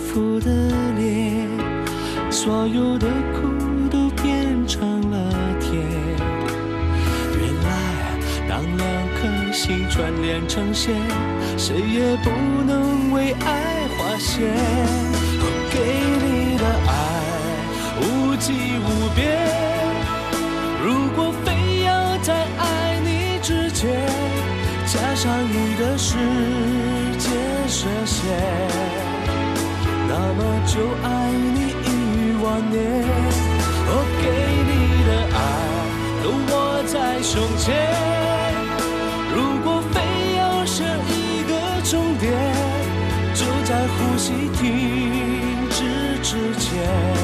复的脸，所有的苦都变成了甜。原来当两颗心串联成线，谁也不能为爱划线。我给你的爱无际无边，如果非要在爱你之前加上一个时间设限，那么就爱你10000年。我给你的爱都握在胸前，如果非要设一个终点，就在呼吸停止之前，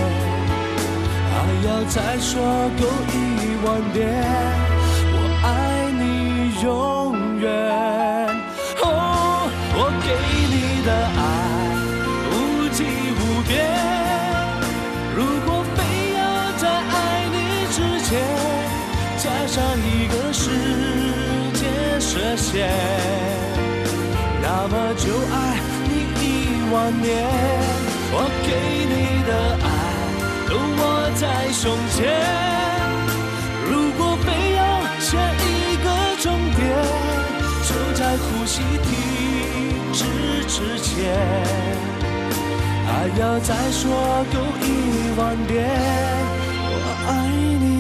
还要再说够10000遍，我爱你永远。哦，我给你的爱无际无边，如果非要在爱你之前加上一个时间设限，那么就爱你10000年。我给你的爱都握在胸前，如果非要写一个终点，就在呼吸停止之前，还要再说够10000遍，我爱你。